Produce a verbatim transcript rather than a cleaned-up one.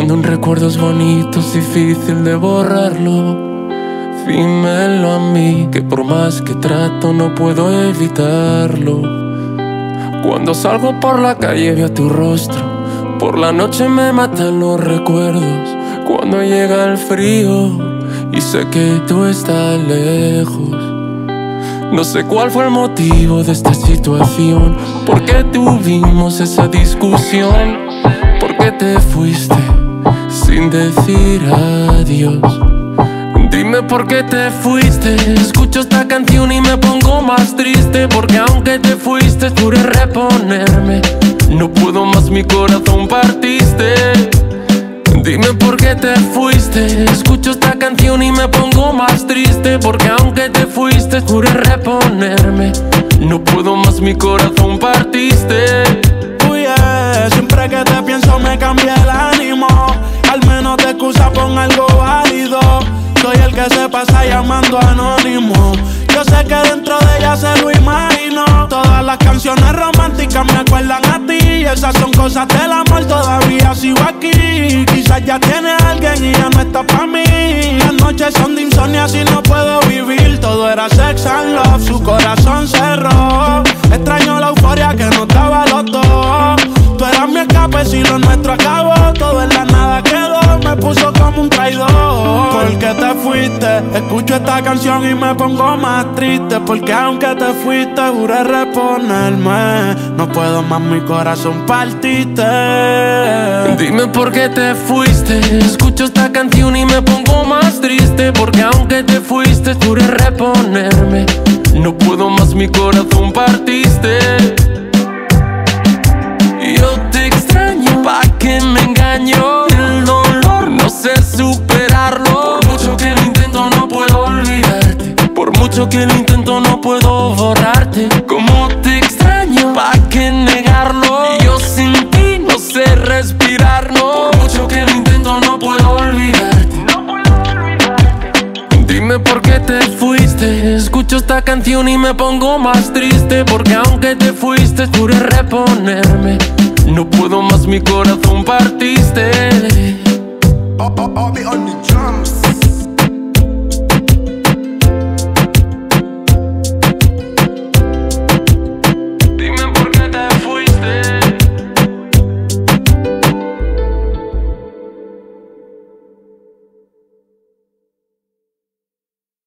Cuando un recuerdo es bonito es difícil de borrarlo. Dímelo a mí, que por más que trato no puedo evitarlo. Cuando salgo por la calle veo tu rostro, por la noche me matan los recuerdos. Cuando llega el frío y sé que tú estás lejos. No sé cuál fue el motivo de esta situación, por qué tuvimos esa discusión, por qué te fuiste sin decir adiós. Dime por qué te fuiste. Escucho esta canción y me pongo más triste, porque aunque te fuiste juré reponerme. No puedo más, mi corazón partiste. Dime por qué te fuiste. Escucho esta canción y me pongo más triste, porque aunque te fuiste juré reponerme. No puedo más, mi corazón partiste. Uy, yeah. Siempre que te pienso me cambia el ánimo. Al menos te excusa pon algo válido. Soy el que se pasa llamando anónimo. Yo sé que dentro de ella se lo imagino. Todas las canciones románticas me acuerdan a ti. Y esas son cosas del amor, todavía sigo aquí. Quizás ya tiene a alguien y ya no está pa' mí. Las noches son de insomnio, así no puedo vivir. Todo era sex and love, su corazón cerró. Extraño la euforia que nos daba los dos. Tú eras mi escape, si lo nuestro acabó. Todo en la nada quedó, me puso como un traidor. Porque te fuiste, escucho esta canción y me pongo más triste. Porque aunque te fuiste, juré reponerme. No puedo más, mi corazón partiste. Dime por qué te fuiste. Escucho esta canción y me pongo más triste, porque aunque te fuiste, juré reponerme. No puedo más, mi corazón partiste. Yo te extraño, ¿pa' qué me engaño? El dolor no sé superarlo. Por mucho que lo intento no puedo olvidarte. Por mucho que lo intento no puedo borrarte. Como te extraño, ¿pa' qué negarlo? Yo sin ti no sé respirar, no. Por mucho que lo intento no puedo olvidarte. No puedo olvidarte. Dime por qué te fuiste. Escucho esta canción y me pongo más triste, porque aunque te fuiste juré reponerme. No puedo más, mi corazón partiste. Oh, oh, oh, me on the